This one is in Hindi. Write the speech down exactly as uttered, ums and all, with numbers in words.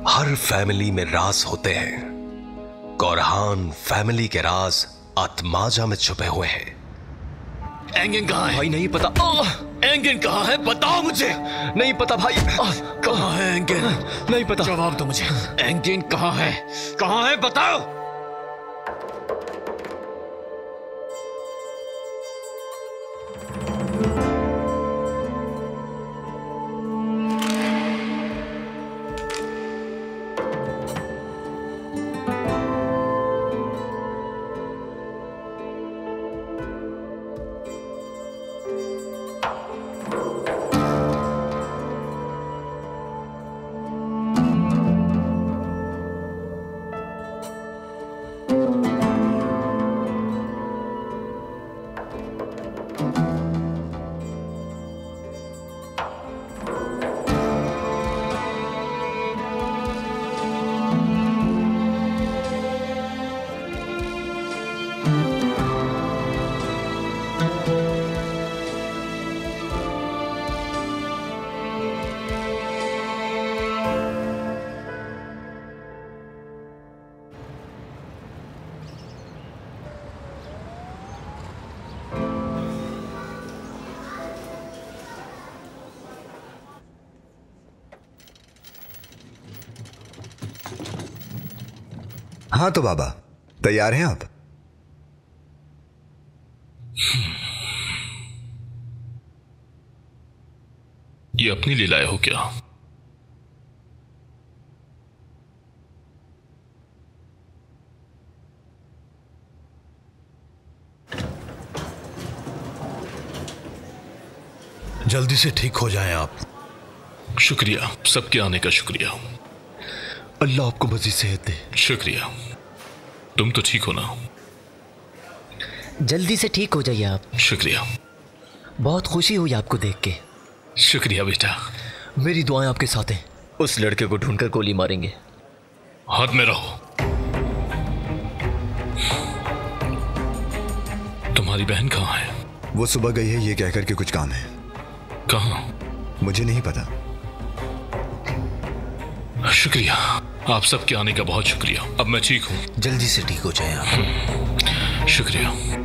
हर फैमिली में राज होते हैं। कौरहान फैमिली के राज आत्माजा में छुपे हुए हैं। एंगिन कहाँ है? भाई नहीं पता। एंगिन कहाँ है? बताओ मुझे। नहीं पता भाई। कहाँ है एंगिन? नहीं पता। जवाब दो मुझे। एंगिन कहाँ है? कहाँ है बताओ। हाँ तो बाबा तैयार हैं आप? ये अपनी लिए लाए हो क्या? जल्दी से ठीक हो जाएं आप। शुक्रिया, सबके आने का शुक्रिया। अल्लाह आपको मजीद सेहत दे। शुक्रिया। तुम तो ठीक हो ना? जल्दी से ठीक हो जाइए आप। शुक्रिया। बहुत खुशी हुई आपको देख के। शुक्रिया बेटा। मेरी दुआएं आपके साथ हैं। उस लड़के को ढूंढकर गोली मारेंगे। हाथ में रहो। तुम्हारी बहन कहाँ है? वो सुबह गई है ये कहकर के कुछ काम है। कहाँ? मुझे नहीं पता। शुक्रिया, आप सबके आने का बहुत शुक्रिया। अब मैं ठीक हूँ। जल्दी से ठीक हो जाए आप। शुक्रिया।